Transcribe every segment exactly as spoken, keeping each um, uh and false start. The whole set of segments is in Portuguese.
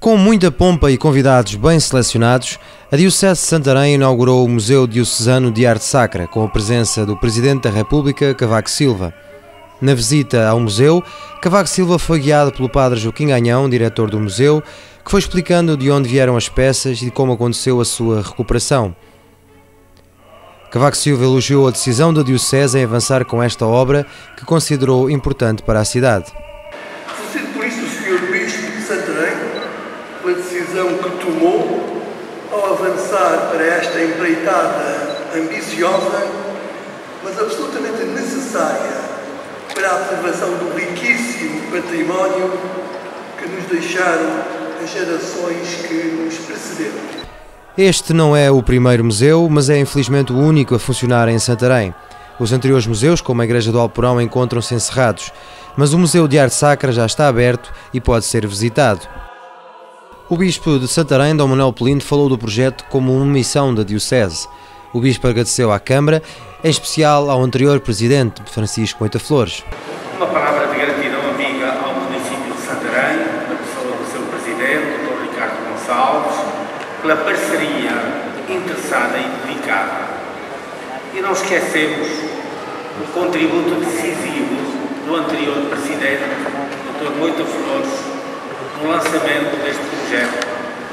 Com muita pompa e convidados bem selecionados, a Diocese de Santarém inaugurou o Museu Diocesano de Arte Sacra, com a presença do Presidente da República, Cavaco Silva. Na visita ao museu, Cavaco Silva foi guiado pelo Padre Joaquim Ganhão, diretor do museu, que foi explicando de onde vieram as peças e de como aconteceu a sua recuperação. Cavaco Silva elogiou a decisão da Diocese em avançar com esta obra, que considerou importante para a cidade. Felicito por isso o senhor Bispo de Santarém, pela decisão que tomou ao avançar para esta empreitada ambiciosa, mas absolutamente necessária para a preservação do riquíssimo património que nos deixaram as gerações que nos precederam. Este não é o primeiro museu, mas é infelizmente o único a funcionar em Santarém. Os anteriores museus, como a Igreja do Alporão, encontram-se encerrados, mas o Museu de Arte Sacra já está aberto e pode ser visitado. O Bispo de Santarém, Dom Manuel Pelino, falou do projeto como uma missão da Diocese. O Bispo agradeceu à Câmara, em especial ao anterior Presidente, Francisco Moita Flores. Uma palavra de gratidão amiga ao município de Santarém, na pessoa do seu Presidente, doutor Ricardo Gonçalves, pela parceria interessada e dedicada. E não esquecemos o contributo decisivo do anterior Presidente, doutor Moita Flores, no lançamento deste projeto.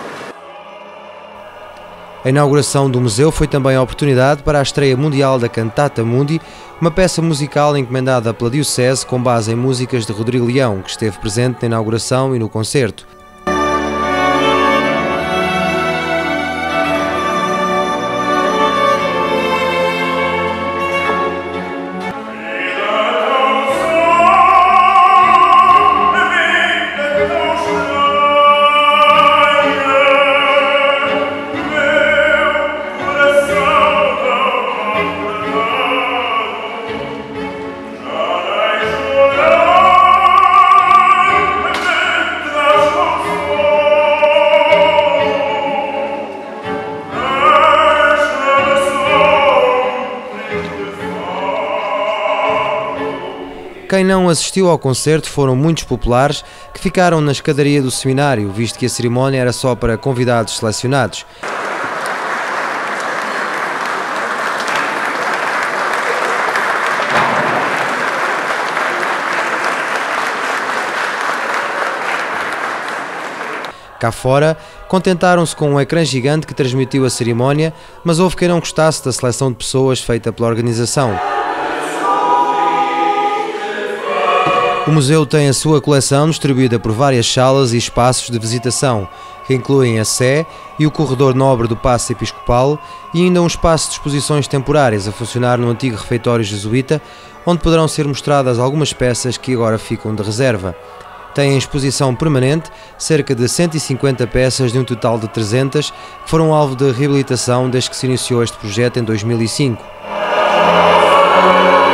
A inauguração do museu foi também a oportunidade para a estreia mundial da Cantata Mundi, uma peça musical encomendada pela Diocese com base em músicas de Rodrigo Leão, que esteve presente na inauguração e no concerto. Quem não assistiu ao concerto foram muitos populares que ficaram na escadaria do seminário, visto que a cerimónia era só para convidados selecionados. Cá fora, contentaram-se com um ecrã gigante que transmitiu a cerimónia, mas houve quem não gostasse da seleção de pessoas feita pela organização. O museu tem a sua coleção distribuída por várias salas e espaços de visitação, que incluem a Sé e o corredor nobre do Paço Episcopal e ainda um espaço de exposições temporárias a funcionar no antigo refeitório jesuíta, onde poderão ser mostradas algumas peças que agora ficam de reserva. Tem em exposição permanente cerca de cento e cinquenta peças de um total de trezentas que foram alvo de reabilitação desde que se iniciou este projeto em dois mil e cinco.